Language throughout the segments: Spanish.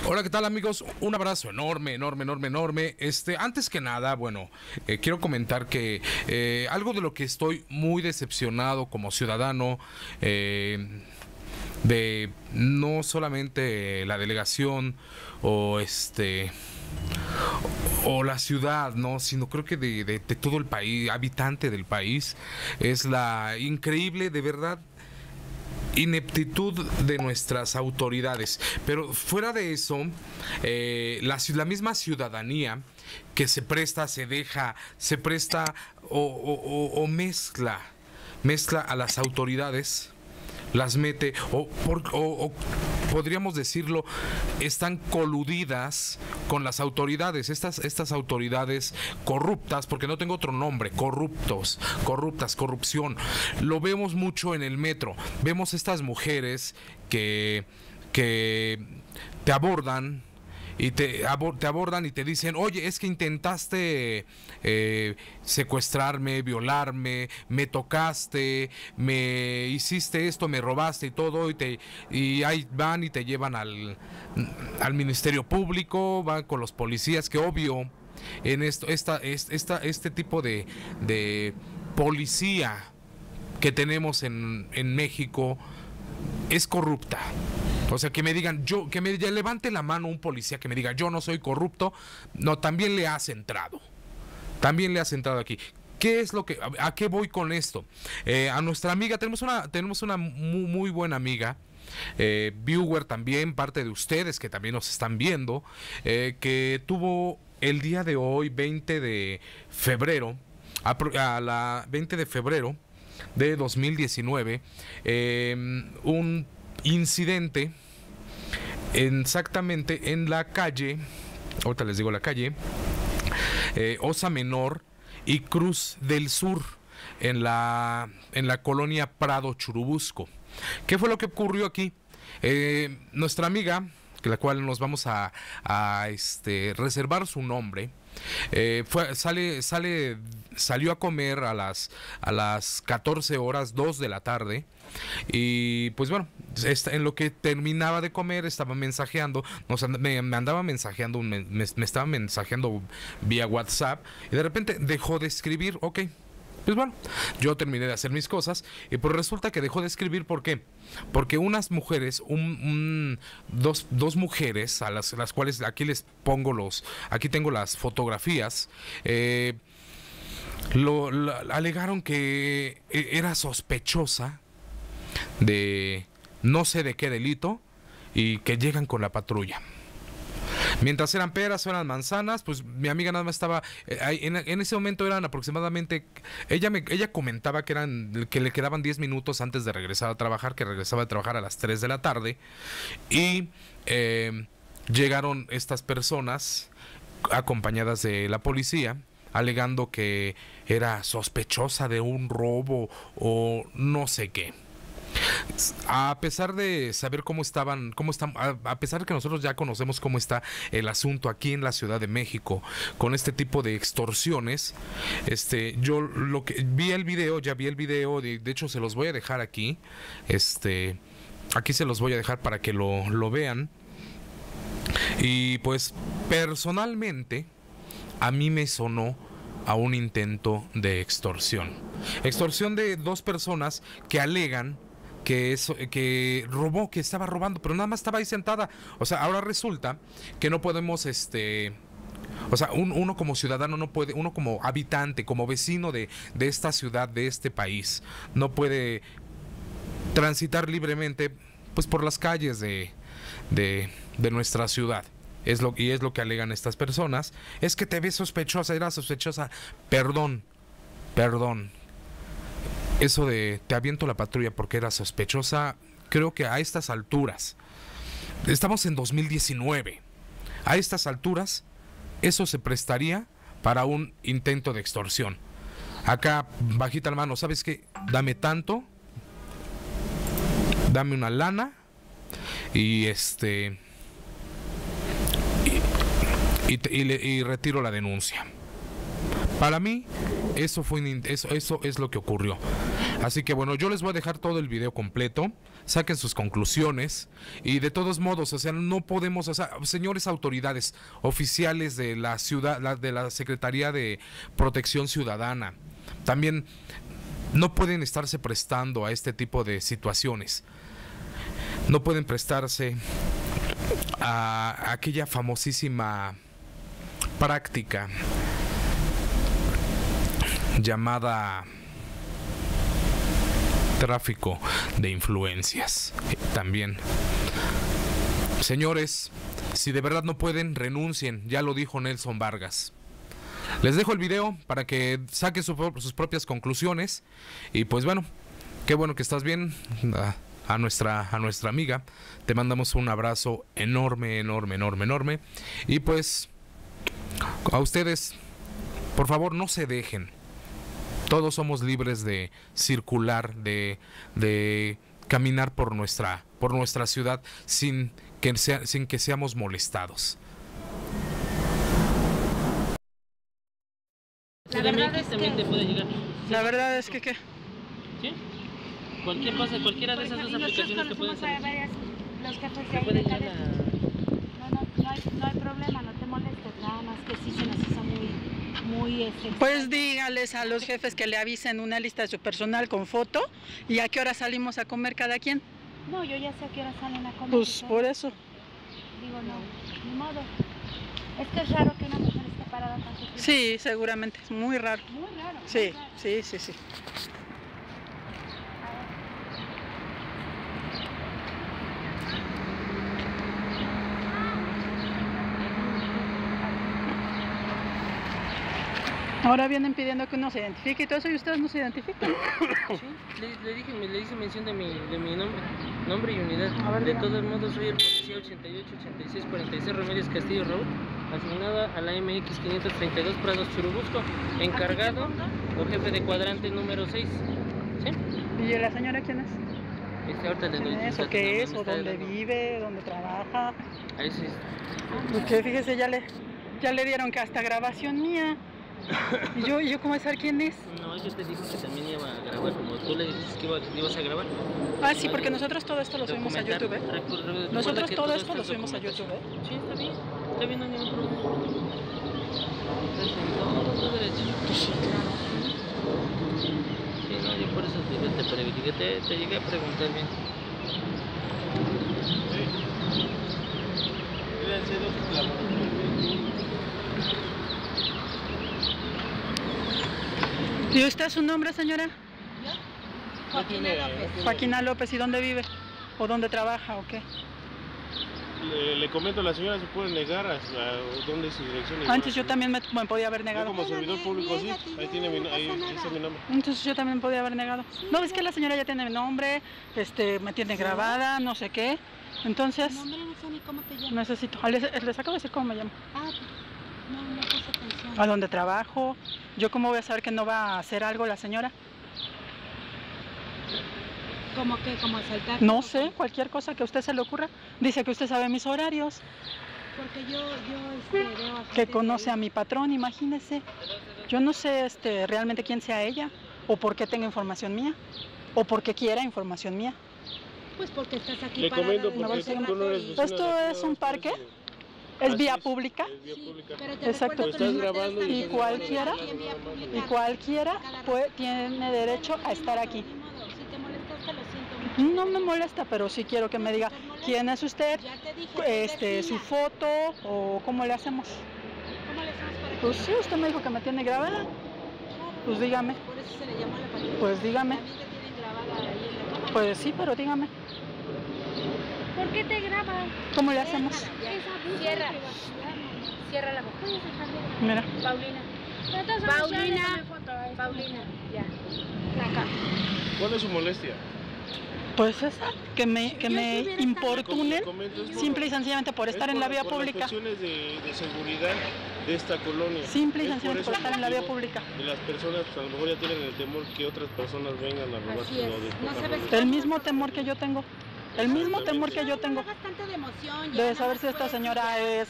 Hola, ¿qué tal, amigos? Un abrazo enorme, enorme, enorme, enorme. Antes que nada, bueno, quiero comentar que algo de lo que estoy muy decepcionado como ciudadano, de no solamente la delegación o o la ciudad, ¿no? Sino creo que de todo el país, habitante del país, es la increíble, de verdad, ineptitud de nuestras autoridades. Pero fuera de eso, la misma ciudadanía que se presta, se deja, se presta o mezcla a las autoridades, las mete o podríamos decirlo, están coludidas con las autoridades, estas autoridades corruptas, porque no tengo otro nombre, corruptas, corrupción. Lo vemos mucho en el metro. Vemos estas mujeres que te abordan y te abordan y te dicen: oye, es que intentaste secuestrarme, violarme, me tocaste, me hiciste esto, me robaste y todo, y ahí van y te llevan al Ministerio Público, van con los policías, que obvio en este tipo de policía que tenemos en México es corrupta. O sea, que me digan, que me levante la mano un policía que me diga: yo no soy corrupto. No, también le has entrado. También le has entrado aquí. ¿Qué es lo que, a qué voy con esto? A nuestra amiga, tenemos una muy buena amiga, viewer también, parte de ustedes que también nos están viendo, que tuvo el día de hoy, 20 de febrero, a la 20 de febrero de 2019, un incidente exactamente en la calle, ahorita les digo la calle, Osa Menor y Cruz del Sur, en la colonia Prado Churubusco. ¿Qué fue lo que ocurrió aquí? Nuestra amiga, que la cual nos vamos a reservar su nombre, salió a comer a las 14 horas, 2 de la tarde, y pues bueno, en lo que terminaba de comer estaba mensajeando, me andaba mensajeando, me estaba mensajeando vía WhatsApp, y de repente dejó de escribir. Ok, pues bueno, yo terminé de hacer mis cosas y pues resulta que dejó de escribir. ¿Por qué? Porque unas mujeres, dos mujeres, a las cuales aquí les pongo aquí tengo las fotografías, alegaron que era sospechosa de no sé de qué delito y que llegan con la patrulla. Mientras eran peras o eran manzanas, pues mi amiga nada más estaba en ese momento eran aproximadamente, ella comentaba que le quedaban 10 minutos antes de regresar a trabajar, que regresaba a trabajar a las 3 de la tarde, y llegaron estas personas acompañadas de la policía, alegando que era sospechosa de un robo o no sé qué. A pesar de saber a pesar de que nosotros ya conocemos cómo está el asunto aquí en la Ciudad de México con este tipo de extorsiones, yo lo que vi el video, de hecho se los voy a dejar aquí, aquí se los voy a dejar para que lo vean. Y pues personalmente a mí me sonó a un intento de extorsión de dos personas que alegan que robó, que estaba robando, pero nada más estaba ahí sentada. O sea, ahora resulta que no podemos, o sea, uno como ciudadano no puede, uno como habitante, como vecino de esta ciudad, de este país, no puede transitar libremente, pues, por las calles de nuestra ciudad. Es lo que alegan estas personas. Es que te ves sospechosa, era sospechosa. Perdón. Eso de te aviento la patrulla porque era sospechosa, creo que a estas alturas, estamos en 2019, a estas alturas, eso se prestaría para un intento de extorsión. Acá, bajita la mano, ¿sabes qué? Dame tanto, dame una lana y y retiro la denuncia. Para mí, eso es lo que ocurrió. Así que bueno, yo les voy a dejar todo el video completo, saquen sus conclusiones y de todos modos, o sea, no podemos, o sea, señores autoridades, oficiales de la ciudad, de la Secretaría de Protección Ciudadana, también no pueden estarse prestando a este tipo de situaciones, no pueden prestarse a aquella famosísima práctica llamada tráfico de influencias. También, señores, si de verdad no pueden, renuncien, ya lo dijo Nelson Vargas. Les dejo el video para que saquen sus propias conclusiones. Y pues bueno, qué bueno que estás bien. A nuestra amiga te mandamos un abrazo enorme, enorme, enorme, enorme. Y pues a ustedes, por favor, no se dejen. Todos somos libres de circular, de caminar por nuestra ciudad sin que seamos molestados. La verdad es también te puede llegar. La verdad es que ¿qué? ¿Sí? Cualquier cosa, cualquiera de esas dos aplicaciones que pueden ser. Los jefes de ahí de cadena. No hay problema, no te molestes, nada más que sí se nos hizo muy Pues dígales a los jefes que le avisen una lista de su personal con foto y a qué hora salimos a comer cada quien. No, yo ya sé a qué hora salen a comer. Pues por eso. Digo, no, ni modo. Es que es raro que una mujer esté parada tanto tiempo. Sí, seguramente, es muy raro. Muy raro. Sí, muy raro. sí. Ahora vienen pidiendo que uno se identifique y todo eso, y ustedes no se identifican. Sí, le hice mención de mi nombre y unidad. A ver, de dígame. todos modos, soy el policía 888646 Ramírez Castillo Raúl, asignado a la MX 532 Prados Churubusco, encargado o jefe de cuadrante número 6. ¿Sí? ¿Y la señora quién es? Ahorita le doy. ¿Quién es o qué es? ¿O dónde vive? ¿Dónde trabaja? Ahí sí. Porque fíjese, ya le dieron que hasta grabación mía. ¿Y yo cómo saber quién es? No, yo te dije que también iba a grabar, como tú le dijiste que ibas a grabar. Ah, sí, porque nosotros todo esto lo subimos a YouTube, ¿eh? Nosotros todo esto lo subimos a YouTube, ¿eh? Sí, está bien, no hay ningún problema. Todo tu derecho. Sí, no, yo por eso te llegué a preguntar bien. ¿Y usted su nombre, señora? ¿Yo? Joaquina López. Joaquina López, ¿y dónde vive? ¿O dónde trabaja o qué? Le comento a la señora, se puede negar a dónde es su dirección. Antes yo también me podía haber Yo negado. como servidor público sí, ahí tiene ahí está mi nombre. Entonces yo también podía haber negado. No, es que la señora ya tiene mi nombre, me tiene grabada, no sé qué. Entonces, No, hombre, no sé ni cómo te llamas. necesito. Les acabo de decir cómo me llamo. Ah, no puse atención. ¿A dónde trabajo? ¿Yo cómo voy a saber que no va a hacer algo la señora? ¿Cómo qué? ¿Cómo asaltar? No sé, cualquier cosa que a usted se le ocurra. Dice que usted sabe mis horarios, Porque yo veo a que gente conoce de a mi patrón, imagínese. Yo no sé realmente quién sea ella, o por qué tenga información mía, o por qué quiera información mía. Pues porque estás aquí Le parada comento en el porque estacionamiento tú no eres y- vecina ¿Esto de aquí, es un no, parque? Así ¿Es vía pública? Es vía pública. Pero te Exacto. recuerdo que Estás los grabando hoteles y también cualquiera- están aquí en vía pública. Y cualquiera tiene derecho a estar aquí. Ni modo, si te molestaste, lo siento mucho. No me molesta, pero sí quiero que me diga quién es usted, Ya te dije, su foto, o cómo le hacemos. ¿Cómo le hacemos para que Pues sí, usted me dijo que me tiene grabada. Pues dígame. Por eso se le llamó a la patrulla. Pues dígame. También te tienen grabada ahí en la cámara. Pues sí, pero dígame. ¿Por qué te graban? ¿Cómo le hacemos? Cierra. Cierra la boca. Mira. Paulina. Paulina. Ya. Acá. ¿Cuál es su molestia? Pues esa, que me importunen Le comento, es por- simple y sencillamente por estar en la vía por pública. las cuestiones de seguridad de esta colonia. Simple y Es sencillamente por eso estar en la vía motivo pública. de las personas, pues, a lo mejor ya tienen el temor que otras personas vengan a robarse Así es. o despojarlo. No sabes El mismo temor que yo tengo. El mismo temor que yo tengo. No hagas tanto de emoción. De saber si esta señora es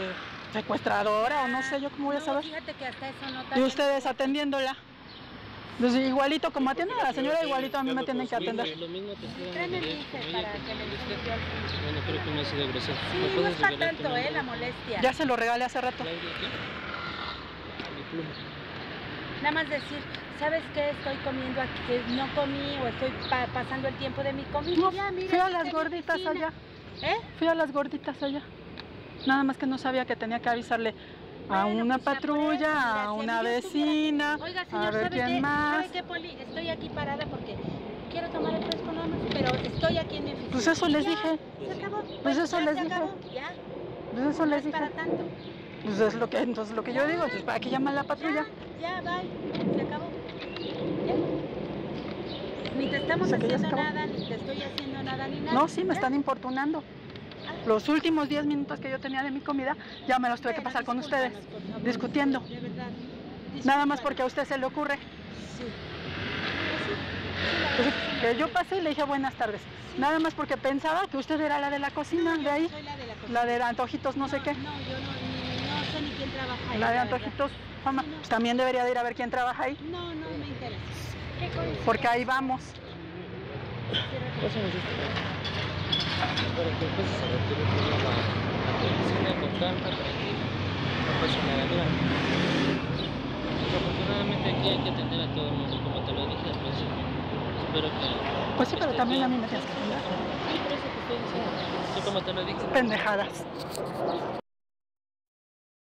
secuestradora o no sé yo cómo voy a saber. Fíjate que hasta eso no Y ustedes atendiéndola. Entonces, igualito como atiende a la señora, igualito a mí me tienen que atender. Lo mismo te estoy dando Tráeme mi derecho hija con ella, para porque que le molesta. explique al señor. Bueno, creo que me ha sido grosero. Sí, ¿Me no puedes es para revelar tu tanto, nombre? la molestia. Ya se lo regalé hace rato. ¿Claudia qué? Mi pluma. Nada más decir, ¿sabes qué? Estoy comiendo aquí, que no comí o estoy pasando el tiempo de mi comida. No, Ya, mira, fui a aquí las está mi gorditas oficina. allá. ¿Eh? Fui a las gorditas allá. Nada más que no sabía que tenía que avisarle a Bueno, una pues ya por eso, patrulla, mira, a si una mí yo estuviera- vecina, Oiga, a señor, ver ¿sabe quién qué? más. ¿Sabe qué, Poli? Estoy aquí parada porque quiero tomar el fresco nada más, pero estoy aquí en mi oficina. Pues eso les Ya, dije. Se acabó. Pues Bueno, eso ya les se dije. acabó, ya. Pues eso No les es dije. para tanto. Pues es lo que, entonces lo que yo digo, entonces ¿para qué llama la patrulla? Ya, bye. Se acabó. Ya. Ni te estamos O sea, que ya se haciendo acabó. nada, ni te estoy haciendo nada, ni nada. No, sí, me Ya. están importunando. Los últimos 10 minutos que yo tenía de mi comida, ya me los tuve que Bueno, pasar con discúlpanos, ustedes, por favor, discutiendo. De verdad. Nada más Discúlpanos. porque a usted se le ocurre. Sí. Entonces, que yo pasé y le dije buenas tardes. Nada más porque pensaba que usted era la de la cocina, No, de yo ahí. soy la de la cocina. La de antojitos no sé qué. No, yo no sé ni quién trabaja ahí. La de verdad. antojitos, fama. Sí, no. Pues también debería de ir a ver quién trabaja ahí. No me interesa. ¿Qué coincidencia? Porque ahí vamos. Pásame esto. Para que empieces a retirar primero a tu oficina con calma, tranquilo. No pasa nada, mira. Desafortunadamente aquí hay que atender a todo el mundo, como te lo dije al principio. Espero que... Pues sí, pero estés también a bien. mí me tienes que ayudar. Sí, por eso te estoy diciendo. Yo como te lo dije. Pendejadas.